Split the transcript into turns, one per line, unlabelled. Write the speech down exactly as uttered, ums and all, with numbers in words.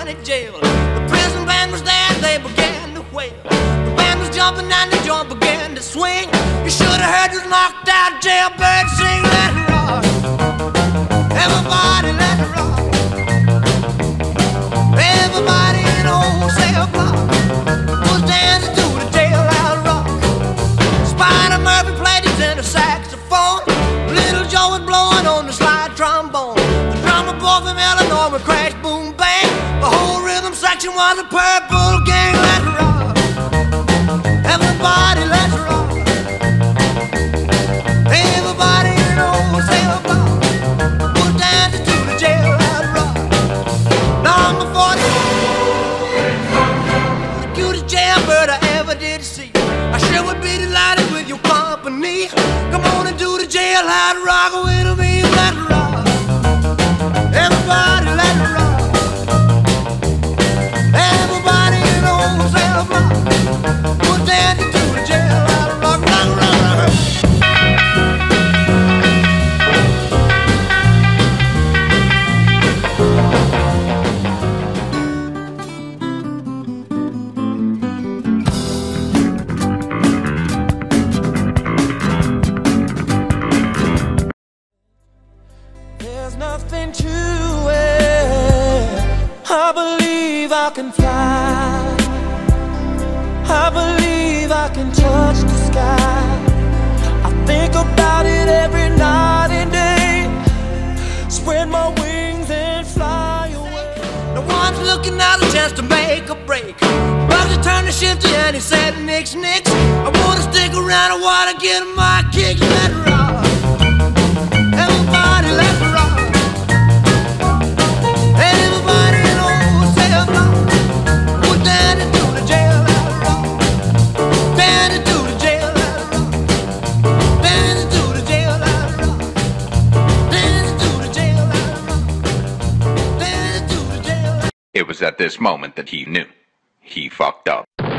county jail. The prison band was there, they began to wail. The band was jumping and the joint began to swing. You should have heard this knocked out jailbird sing. Let it rock, everybody let it rock. Everybody in the whole cell block was dancing to the jailhouse rock. Spider Murphy played his tenor saxophone. Little Joe was blowing on the slide trombone. The drummer boy from Illinois would crash, boom, bang. The whole rhythm section was a purple gang. Let's rock, everybody, let's rock. Everybody in the whole cell block was dancing to the jailhouse rock. Number forty, the cutest jailbird I ever did see. I sure would be delighted with your company. Come on and do the jailhouse rock with me. Let's rock, everybody, let's rock. Everybody in the whole cell block was dancing to the jailhouse rock. Rock, rock, rock. There's nothing to it. I believe I can fly. I believe I can touch the sky. I think about it every night and day. Spread my wings and fly away. No one's looking at a chance to make a break. Bugsy turned the shifty and he said, nix, nix. I wanna stick around, I wanna get my kicks. Let's rock, everybody, let's rock. Everybody in the whole cell block was dancing to the jailhouse rock. Dancing to the jailhouse rock. Dancing to the jailhouse rock. Dancing to the jailhouse rock. Dancing to the jailhouse.
It was at this moment that he knew he fucked up.